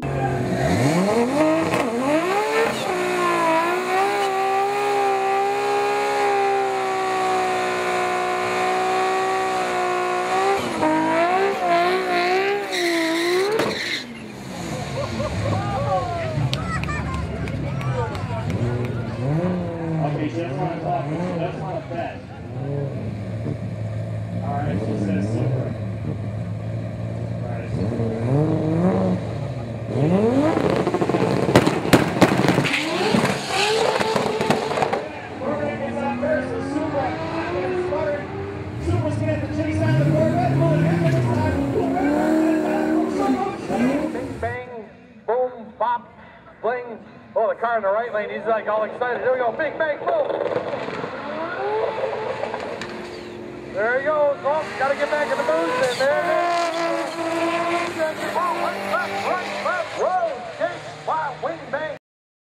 Okay, she doesn't want to talk, but she does want to bet. Alright, she says silver. Alright, silver. Corvette gets out first, so Supra is sputtering. Supra's going to have to chase out the Corvette. Oh, and this time, Bing, bang, boom, pop, fling. Oh, the car in the right lane, he's like all excited. Here we go, bing, bang, boom. There he goes. Oh, got to get back in the booth. And there it is.